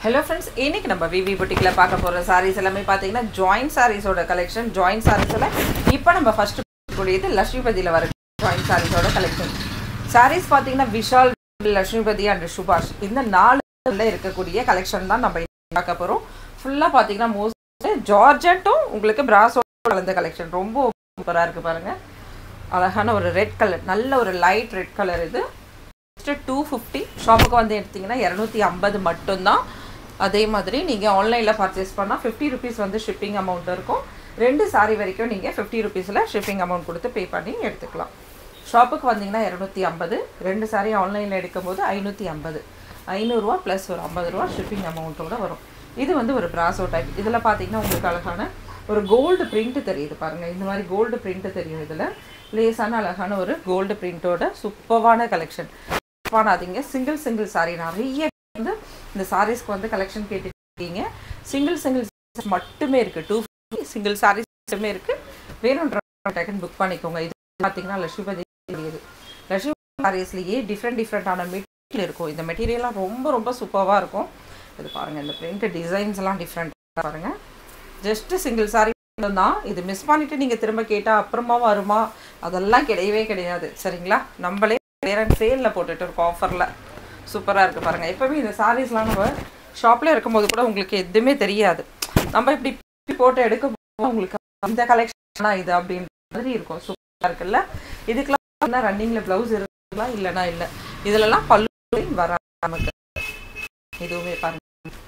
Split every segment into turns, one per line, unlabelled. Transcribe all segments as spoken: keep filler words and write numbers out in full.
Hello friends, இன்னைக்கு நம்ம V V Boutique-ல பார்க்க போற sarees எல்லாமே பாத்தீங்கன்னா joint sarees ஓட collection. Joint sarees-ல இப்போ நம்ம first கூடியது லட்சுமிபதியில வர joint sarees ஓட collection. Sarees பாத்தீங்கன்னா விஷால், லட்சுமிபதி and சுபாஷ் இந்த நாலுல இருக்கக்கூடிய collection தான் நம்ம பார்க்க போறோம். ஃபுல்லா பாத்தீங்கன்னா மோஸ்ட் ஜார்ஜெட்டும் உங்களுக்கு பிராஸோ கலந்த collection. ரொம்ப சூப்பரா இருக்கு பாருங்க. அழகான ஒரு ரெட் கலர், நல்ல ஒரு லைட் ரெட் கலர் இது. two fifty ஷாப்புக்கு வந்து எடுத்தீங்கன்னா two fifty மட்டும் தான். அதே மாதிரி நீங்க ஆன்லைன்ல பர்ச்சேஸ் பண்ணா fifty rupees வந்து shipping amount இருக்கும். ரெண்டு saree வரைக்கும் நீங்க fifty rupeesல shipping amount கொடுத்து பே பண்ணி எடுத்துக்கலாம். ஷாப்புக்கு வந்தீங்கன்னா two fifty, ரெண்டு saree ஆன்லைன்ல எடுக்கும்போது five fifty five hundred ரூபாய் plus ஒரு fifty ரூபாய் shipping amount ஓட வரும். இது வந்து ஒரு பிராசோ டைப். இதல பாத்தீங்கன்னா உங்களுக்கு அழகான ஒரு கோல்ட் பிரிண்ட் தெரியுது பாருங்க. இந்த மாதிரி கோல்ட் பிரிண்ட் தெரியும். இதுல லேசான அழகான ஒரு கோல்ட் பிரிண்டோட சூப்பரான கலெக்ஷன். பானாதீங்க சிங்கிள் சிங்கிள் saree நிறைய வந்து இந்த sareesக்கு வந்து கலெக்ஷன் கேட்டிருக்கீங்க. சிங்கிள் சிங்கிள் மட்டுமே இருக்கு. two fifty சிங்கிள் sarees மட்டுமே இருக்கு. வேணும்ன்ற டேக்கன் புக் பண்ணிக்கோங்க. இது பாத்தீங்கன்னா லட்சுமிபதி இது. லட்சுமிபதி sareesலயே டிஃபரண்ட் டிஃபரண்டான மெட்டீரியல் இருக்கும். இந்த மெட்டீரியல்லாம் ரொம்ப ரொம்ப சூப்பரா இருக்கும். இது பாருங்க, இந்த பிரிண்ட் டிசைன்ஸ் எல்லாம் டிஃபரண்டா பாருங்க. ஜஸ்ட் சிங்கிள் saree தான். இது மிஸ் பண்ணிட்டு நீங்க திரும்ப கேட்டா அப்புறமா வருமா அதெல்லாம் கிடையவே கிடையாது. சரிங்களா? நம்மளே பேரண்ட் சேல்ல போட்டுட்டு இருக்கோம் ஆஃபர்ல. சூப்பரா இருக்கு பாருங்க. எப்பவுமே இந்த sareesலாம் நம்ம ஷாப்ல இருக்கும்போது கூட உங்களுக்கு எதுவுமே தெரியாது. நம்ம இப்படி போட்டு எடுக்கும்போது உங்களுக்கு இந்த கலெக்ஷனா இது அப்படின்ற மாதிரி இருக்கும். சூப்பரா இருக்குல்ல? இதுக்கெல்லாம் ரன்னிங்ல பிளவுஸ் இருக்குங்களா இல்லனா இல்ல. இதெல்லாம் பல்லு வர நமக்கு. இதுவுமே பாருங்க.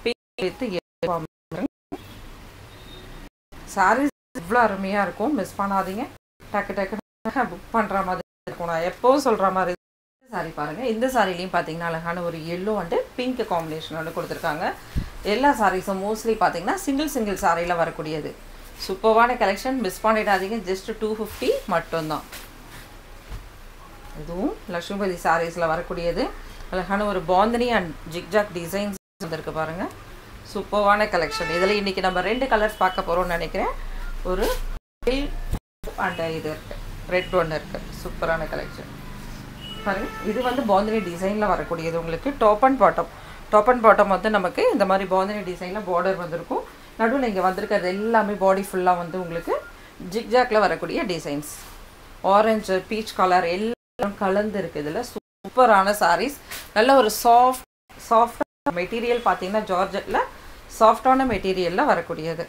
sarees இவ்வளவு அருமையா இருக்கும். மிஸ் பண்ணாதீங்க. டக்கு டக்கு புக் பண்ற மாதிரி இருக்கும். நான் எப்பவும் சொல்ற மாதிரி saree பாருங்க. இந்த சாரிலையும் பாத்தீங்கன்னா அழகான ஒரு yellow and pink காம்பினேஷனோட கொடுத்திருக்காங்க. எல்லா சாரீஸும் மோஸ்ட்லி பாத்தீங்கன்னா சிங்கிள் சிங்கிள் சாரியில வரக்கூடியது. சூப்பரான கலெக்ஷன். மிஸ் பண்ணிடாதீங்க. ஜஸ்ட் two fifty மட்டும் தான். இதுவும் லட்சுமிபதி சாரீஸ்ல வரக்கூடியது. அழகான ஒரு பாந்தனி அண்ட் ஜிக்ஜாக் டிசைன்ஸ் வந்திருக்கு பாருங்க. சூப்பரான கலெக்ஷன். இதுல இன்னைக்கு நம்ம ரெண்டு கலர்ஸ் பார்க்க போறோம்னு நினைக்கிறேன். ஒரு அண்ட் இது இருக்கு, ரெட் ஒன் இருக்கு. சூப்பரான கலெக்ஷன் பாருங்க. இது வந்து பாந்தனி டிசைன்ல வரக்கூடியது. உங்களுக்கு top and bottom top and bottom வந்து நமக்கு இந்த மாதிரி பாந்தனி டிசைன்ல பார்டர் வந்திருக்கும். நடுவில் இங்கே வந்திருக்கிறது எல்லாமே பாடி ஃபுல்லாக வந்து உங்களுக்கு ஜிக்ஜாக்ல வரக்கூடிய டிசைன்ஸ். ஆரஞ்சு பீச் கலர் எல்லாம் கலந்து இருக்கு. இதில் சூப்பரான சாரீஸ். நல்ல ஒரு சாஃப்ட் சாஃப்ட் மெட்டீரியல் பார்த்தீங்கன்னா ஜார்ஜெட்ல சாஃப்டான மெட்டீரியல்ல வரக்கூடியது.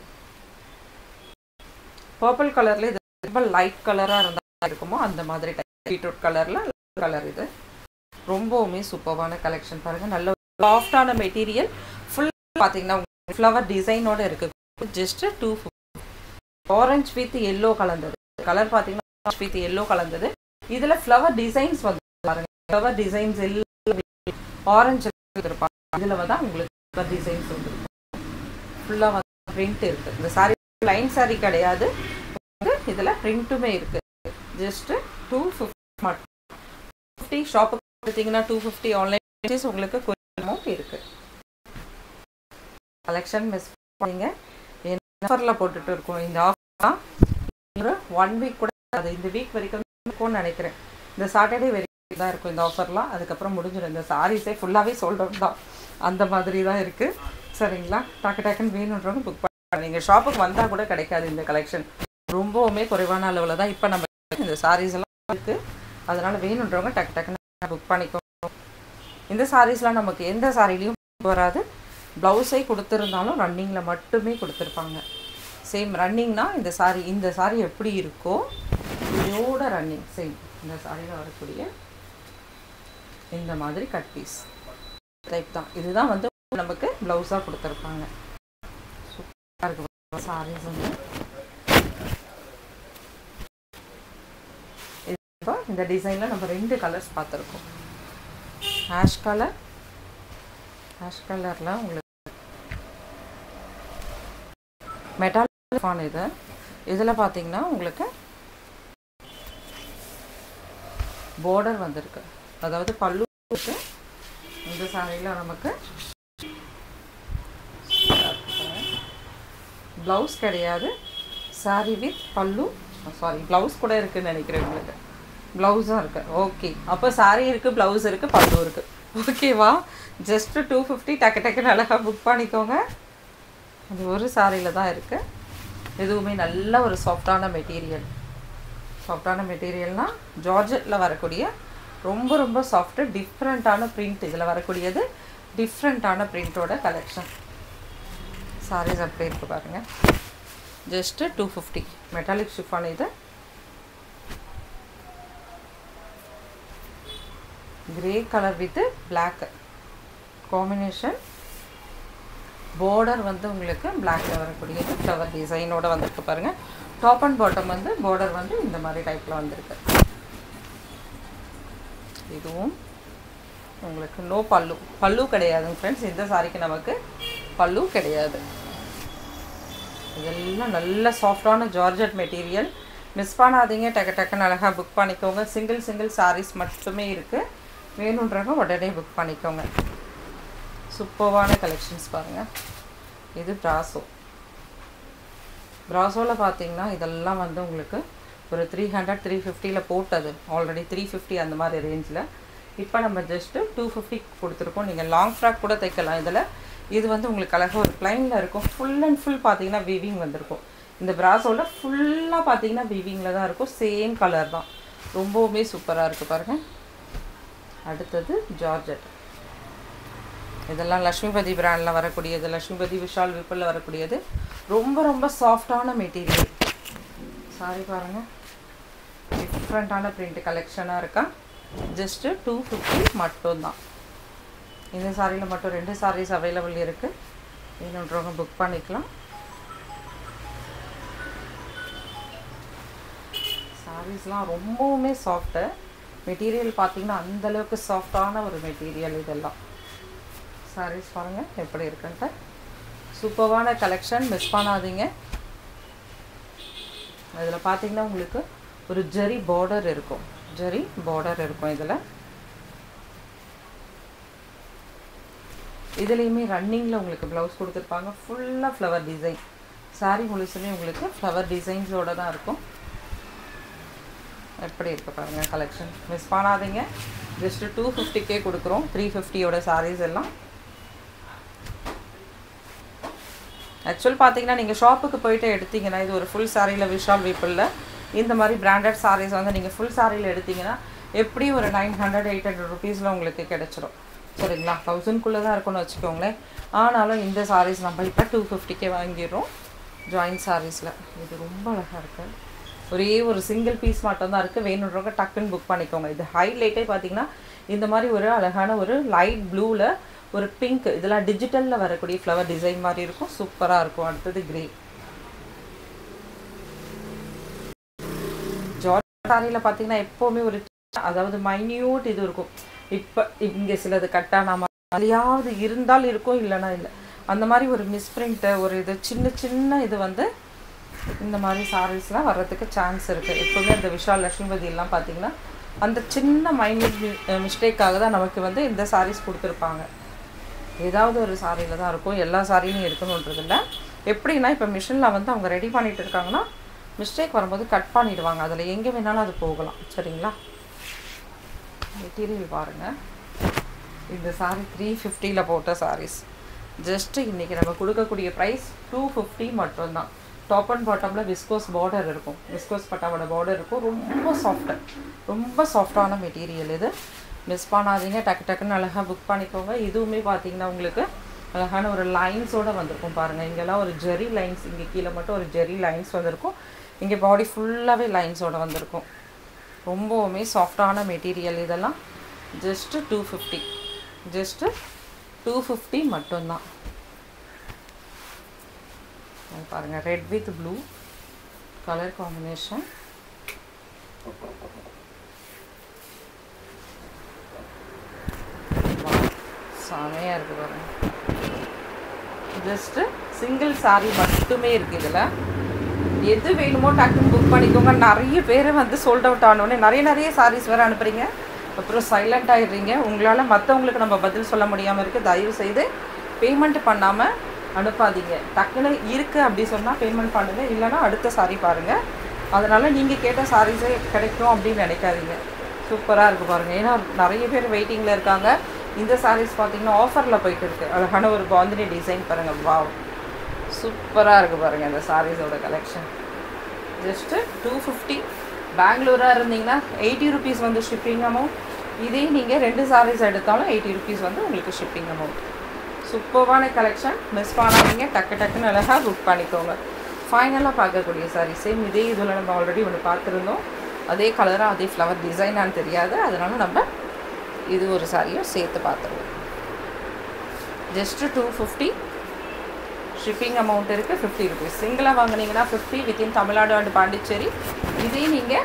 பர்பிள் கலர்ல இது ரொம்ப லைட் கலரா இருந்தா இருக்குமோ அந்த மாதிரி பீட்ரூட் கலர்ல கலர். இது ரொம்பவுமே சூப்பரான கலெக்ஷன் பாருங்க. நல்ல சாஃப்டான மெட்டீரியல். ஃபுல் பாத்தீங்கன்னா ஃப்ளவர் டிசைனோட இருக்கு. Just two fifty. Orange with yellow கலந்தது. கலர் பாத்தீங்கன்னா ஆரஞ்சு வித் yellow கலந்தது. இதுல ஃப்ளவர் டிசைன்ஸ் வந்து பாருங்க. ஃப்ளவர் டிசைன்ஸ் எல்லாம் ஆரஞ்சு இருப்பாங்க. இதுல வந்து உங்களுக்கு ஃப்ளவர் டிசைன்ஸ் வந்து ஃபுல்லா வந்து பிரிண்ட் இருக்கு. இந்த saree லைன் saree கிடையாது. இதுல பிரிண்ட்டுமே இருக்கு. ஜஸ்ட் two fifty மட்டும். fifty ஷாப்புக்கு எடுத்தீங்கன்னா two fifty, ஆன்லைன் பர்ச்சேஸ் உங்களுக்கு கொரியர் அமௌண்ட் இருக்கு. கலெக்ஷன் மிஸ் பண்ணீங்க. ஆஃபர்ல போட்டுட்டு இருக்கோம். இந்த ஆஃபர் ஒரு ஒன் வீக் கூட அது இந்த வீக் வரைக்கும் இருக்கும்னு நினைக்கிறேன். இந்த சாட்டர்டே வரைக்கும் தான் இருக்கும் இந்த ஆஃபர்லாம். அதுக்கப்புறம் முடிஞ்சிடும். இந்த சாரீஸே ஃபுல்லாவே சோல்ட் அவுட் தான். அந்த மாதிரி தான் இருக்கு. சரிங்களா? டக்கு டக்குன்னு வேணுன்றவங்க புக் பண்ணி நீங்க ஷாப்புக்கு வந்தா கூட கிடைக்காது இந்த கலெக்ஷன். ரொம்பவுமே குறைவான அளவுல தான் இப்போ நம்ம இந்த சாரீஸ் எல்லாம் இருக்கு. அதனால வேணுன்றவங்க டக்கு டக்குன்னு புக் பண்ணிக்கோங்க. இந்த சாரீஸ்லாம் நமக்கு எந்த சாரிலையும் வராது. பிளவுஸை கொடுத்துருந்தாலும் ரன்னிங்ல மட்டுமே கொடுத்துருப்பாங்க. சேம் ரன்னிங்னா இந்த சாரி இந்த சாரி எப்படி இருக்கோ இதோட ரன்னிங் சேம் இந்த சாரியில் வரக்கூடிய இந்த மாதிரி கட் பீஸ் டைப் தான். இதுதான் வந்து நமக்கு பிளவுஸாக கொடுத்துருப்பாங்க. சூப்பராக இருக்கு சாரீஸ் வந்து. இந்த டிசைன்ல நம்ம ரெண்டு கலர்ஸ் பார்த்துருக்கோம். ஆஷ் கலர் ஆஷ் கலர்ல உங்களுக்கு மெட்டாலிக் ஃபான். இது இதுல பாத்தீங்கன்னா உங்களுக்கு பார்டர் வந்திருக்கு. அதாவது பல்லு இருக்கு. இந்த சாரியில நமக்கு பிளவுஸ் கிடையாது. சாரி வித் பல்லு, சாரி பிளவுஸ் கூட இருக்குன்னு நினைக்கிறேன். உங்களுக்கு பிளவுஸும் இருக்கு. ஓகே, அப்போ சாரி இருக்கு, பிளவுஸ் இருக்கு, பல்லு இருக்கு. ஓகேவா? ஜஸ்ட் டூ ஃபிஃப்டி டக்கு டக்குன்னு அழகாக புக் பண்ணிக்கோங்க. அது ஒரு சாரியில் தான் இருக்குது. எதுவுமே நல்ல ஒரு சாஃப்டான மெட்டீரியல். சாஃப்டான மெட்டீரியல்னால் ஜார்ஜெட்டில் வரக்கூடிய ரொம்ப ரொம்ப சாஃப்ட்டு டிஃப்ரெண்ட்டான பிரிண்ட். இதில் வரக்கூடியது டிஃப்ரெண்ட்டான பிரிண்ட்டோட கலெக்ஷன். சாரீஸ் அப்படி இருக்குது பாருங்கள். Just two fifty metallic chiffon. இது grey colour with black combination. Border வந்து உங்களுக்கு பிளாக்ல வரக்கூடியது ஃப்ளவர் டிசைனோட வந்திருக்கு பாருங்கள். டாப் அண்ட் பாட்டம் வந்து பார்டர் வந்து இந்த மாதிரி டைப்பில் வந்திருக்கு. இதுவும் உங்களுக்கு நோ பல்லு. பல்லு கிடையாதுங்க ஃப்ரெண்ட்ஸ். இந்த சாரிக்கு நமக்கு பல்லு கிடையாது. இதெல்லாம் நல்ல சாஃப்டான ஜார்ஜெட் மெட்டீரியல். மிஸ் பண்ணாதீங்க. டக்கு டக்குன்னு அழகாக புக் பண்ணிக்கோங்க. சிங்கிள் சிங்கிள் சாரீஸ் மட்டுமே இருக்குது. வேணுன்றவங்க உடனே புக் பண்ணிக்கோங்க. சூப்பர்வான கலெக்ஷன்ஸ் பாருங்கள். இது பிராசோ. பிராசோவில் பார்த்தீங்கன்னா இதெல்லாம் வந்து உங்களுக்கு ஒரு த்ரீ ஹண்ட்ரட் த்ரீ ஃபிஃப்டியில் போட்டது. ஆல்ரெடி த்ரீ ஃபிஃப்டி அந்த மாதிரி ரேஞ்சில். இப்போ நம்ம ஜஸ்ட்டு டூ ஃபிஃப்டி கொடுத்துருக்கோம். நீங்கள் லாங் ஃப்ராக் கூட தைக்கலாம் இதில். இது வந்து உங்களுக்கு அழகாக ஒரு ப்ளைனில் இருக்கும். ஃபுல் அண்ட் ஃபுல் பார்த்தீங்கன்னா வீவிங் வந்திருக்கும். இந்த பிராசோவில் ஃபுல்லாக பார்த்தீங்கன்னா வீவிங்கில் தான் இருக்கும். சேம் கலர் தான். ரொம்பவுமே சூப்பராக இருக்குது பாருங்கள். அடுத்தது ஜார்ஜெட். இதெல்லாம் லக்ஷ்மிபதி பிராண்டில் வரக்கூடியது. லக்ஷ்மிபதி விஷால் விப்பில் வரக்கூடியது. ரொம்ப ரொம்ப சாஃப்டான மெட்டீரியல். சாரி பாருங்கள். டிஃப்ரெண்ட்டான பிரிண்ட் கலெக்ஷனாக இருக்கா. ஜஸ்ட்டு டூ ஃபிஃப்டி மட்டும்தான். இந்த சாரியில் மட்டும் ரெண்டு சாரீஸ் அவைலபிள் இருக்குது. வேணுன்றவங்க புக் பண்ணிக்கலாம். சாரீஸ்லாம் ரொம்பவுமே சாஃப்ட்டு. மெட்டீரியல் பார்த்தீங்கன்னா அந்தளவுக்கு சாஃப்டான ஒரு மெட்டீரியல் இதெல்லாம். சாரீஸ் பாருங்கள் எப்படி இருக்குன்ட்டு. சூப்பர்வான கலெக்ஷன். மிஸ் பண்ணாதீங்க. இதில் பார்த்தீங்கன்னா உங்களுக்கு ஒரு ஜரி பார்டர் இருக்கும். ஜரி பார்டர் இருக்கும் இதில். இதுலேயுமே ரன்னிங்கில் உங்களுக்கு ப்ளவுஸ் கொடுத்துருப்பாங்க. ஃபுல்லாக ஃப்ளவர் டிசைன். சாரீ முழுசுமே உங்களுக்கு ஃப்ளவர் டிசைன்ஸோடு தான் இருக்கும். எப்படி இருக்குது பாருங்கள் கலெக்ஷன். மிஸ் பண்ணாதீங்க. ஜஸ்ட்டு டூ ஃபிஃப்டிக்கே கொடுக்குறோம். த்ரீ ஃபிஃப்டியோட சாரீஸ் எல்லாம். ஆக்சுவல் பார்த்தீங்கன்னா நீங்கள் ஷாப்புக்கு போய்ட்டு எடுத்திங்கன்னா இது ஒரு ஃபுல் சாரியில் விஷால் வீப்பிளில் இந்த மாதிரி பிராண்டட் சாரீஸ் வந்து நீங்கள் ஃபுல் சாரியில் எடுத்திங்கன்னா எப்படி ஒரு நைன் ஹண்ட்ரட் எயிட் ஹண்ட்ரட் ருபீஸில் உங்களுக்கு கிடச்சிரும். சரிங்களா? தௌசண்ட்குள்ளே தான் இருக்குன்னு வச்சுக்கோங்களேன். ஆனாலும் இந்த சாரீஸ் நம்ம இப்போ டூ ஃபிஃப்டிக்கே வாங்கிடுறோம் ஜாயின்ட் சாரீஸில். இது ரொம்ப அழகாக இருக்குது. ஒரே ஒரு சிங்கிள் பீஸ் மட்டும்தான் இருக்குது. வேணுன்றவங்க டக்குன்னு புக் பண்ணிக்கோங்க. இது ஹைலைட்டே பார்த்தீங்கன்னா இந்த மாதிரி ஒரு அழகான ஒரு லைட் ப்ளூவில் ஒரு பிங்க். இதெல்லாம் டிஜிட்டலில் வரக்கூடிய ஃப்ளவர் டிசைன் மாதிரி இருக்கும். சூப்பராக இருக்கும். அடுத்தது கிரே. ஜார்ஜ் சாரியில் பார்த்தீங்கன்னா எப்போவுமே ஒரு அதாவது மைன்யூட் இது இருக்கும். இப்போ இங்கே சிலது கட்டான மாதிரியாவது இருந்தால் இருக்கும், இல்லைனா இல்லை. அந்த மாதிரி ஒரு மிஸ்பிரிண்ட்டு ஒரு இது சின்ன சின்ன இது வந்து இந்த மாதிரி சாரீஸ்லாம் வர்றதுக்கு சான்ஸ் இருக்குது. எப்போவுமே அந்த விஷால் லக்ஷ்மிபதியெல்லாம் பார்த்தீங்கன்னா அந்த சின்ன மைன்யூட் மிஸ்டேக்காக தான் நமக்கு வந்து இந்த சாரீஸ் கொடுத்துருப்பாங்க. ஏதாவது ஒரு சாரியில் தான் இருக்கும். எல்லா சாரியும் இருக்கணுன்றது இல்லை. எப்படின்னா இப்போ மிஷினில் வந்து அவங்க ரெடி பண்ணிகிட்டு இருக்காங்கன்னா மிஸ்டேக் வரும்போது கட் பண்ணிவிடுவாங்க. அதில் எங்கே வேணாலும் அது போகலாம். சரிங்களா? மெட்டீரியல் பாருங்கள். இந்த சாரீ த்ரீ ஃபிஃப்டியில் போட்ட சாரீஸ். ஜஸ்ட்டு இன்றைக்கி நம்ம கொடுக்கக்கூடிய ப்ரைஸ் டூ ஃபிஃப்டி மட்டும்தான். டாப் அண்ட் பாட்டமில் விஸ்கோஸ் பார்டர் இருக்கும். விஸ்கோஸ் பட்டாவோட பார்டர் இருக்கும். ரொம்ப சாஃப்ட்டு. ரொம்ப சாஃப்டான மெட்டீரியல் இது. மிஸ் பண்ணாதீங்க. டக்கு டக்குன்னு அழகாக புக் பண்ணிக்கோங்க. இதுவுமே பார்த்தீங்கன்னா உங்களுக்கு அழகான ஒரு லைன்ஸோடு வந்திருக்கும் பாருங்கள். இங்கெல்லாம் ஒரு ஜெரி லைன்ஸ். இங்கே கீழே மட்டும் ஒரு ஜெரி லைன்ஸ் வந்திருக்கும். இங்கே பாடி ஃபுல்லாகவே லைன்ஸோடு வந்திருக்கும். ரொம்பவுமே சாஃப்டான மெட்டீரியல் இதெல்லாம். Just two fifty. Just two fifty மட்டும்தான். பாருங்கள். Red with blue colour combination. செமையாக இருக்குது பாருங்கள். ஜஸ்ட்டு சிங்கிள் சாரீ மட்டுமே இருக்குது இதில். எது வேணுமோ டக்குன்னு புக் பண்ணிக்கோங்க. நிறைய பேர் வந்து சோல்ட் அவுட் ஆனோடனே நிறைய நிறைய சாரீஸ் வேறு அனுப்புகிறீங்க. அப்புறம் சைலண்ட் ஆகிடுறீங்க. உங்களால் மற்றவங்களுக்கு நம்ம பதில் சொல்ல முடியாமல் இருக்குது. தயவு செய்து பேமெண்ட் பண்ணாமல் அனுப்பாதீங்க. டக்குன்னு இருக்குது அப்படி சொன்னால் பேமெண்ட் பண்ணுங்கள். இல்லைனா அடுத்த சாரீ பாருங்கள். அதனால் நீங்கள் கேட்ட சாரீஸே கிடைக்கும் அப்படின்னு நினைக்காதீங்க. சூப்பராக இருக்குது பாருங்கள். ஏன்னா நிறைய பேர் வெயிட்டிங்கில் இருக்காங்க. இந்த சாரீஸ் பார்த்தீங்கன்னா ஆஃபரில் போயிட்டு இருக்குது. அழகான ஒரு பாந்தினி டிசைன் பாருங்கள். வாவ், சூப்பராக இருக்குது பாருங்கள் இந்த சாரீஸோட கலெக்ஷன். Just two fifty. பெங்களூராக இருந்தீங்கன்னா எயிட்டி ருபீஸ் வந்து ஷிப்பிங் அமௌண்ட். இதே நீங்கள் ரெண்டு சாரீஸ் எடுத்தாலும் எயிட்டி ருபீஸ் வந்து உங்களுக்கு ஷிப்பிங் அமௌண்ட். சூப்பரான கலெக்ஷன், மிஸ் பண்ணாதீங்க. டக்கு டக்குன்னு அழகாக புக் பண்ணிக்கோங்க. ஃபைனலாக பார்க்கக்கூடிய சாரீ சேம் இதே இதில் நம்ம ஆல்ரெடி ஒன்று பார்த்துருந்தோம். அதே கலராக அதே ஃப்ளவர் டிசைனான்னு தெரியாது, அதனால் நம்ம இது ஒரு சாரியும் சேர்த்து பார்த்துருவோம். Just two fifty shipping amount இருக்குது. ஃபிஃப்டி ருபீஸ் சிங்கிளாக வாங்கினீங்கன்னா fifty within Tamil Nadu and Pondicherry. இதே நீங்கள்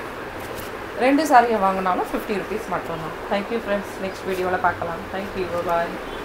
ரெண்டு சாரியை வாங்கினாலும் ஃபிஃப்டி ருபீஸ் மட்டும்தான். தேங்க்யூ ஃப்ரெண்ட்ஸ், நெக்ஸ்ட் வீடியோவில் பார்க்கலாம். தேங்க்யூ, பாய்.